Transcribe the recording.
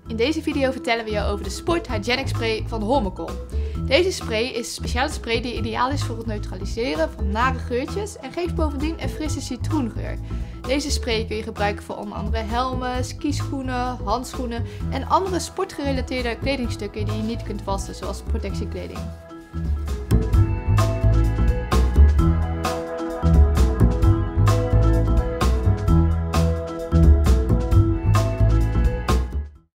In deze video vertellen we je over de Sport Hygienic Spray van Holmenkoll. Deze spray is een speciale spray die ideaal is voor het neutraliseren van nare geurtjes en geeft bovendien een frisse citroengeur. Deze spray kun je gebruiken voor onder andere helmen, skischoenen, handschoenen en andere sportgerelateerde kledingstukken die je niet kunt wassen, zoals protectiekleding.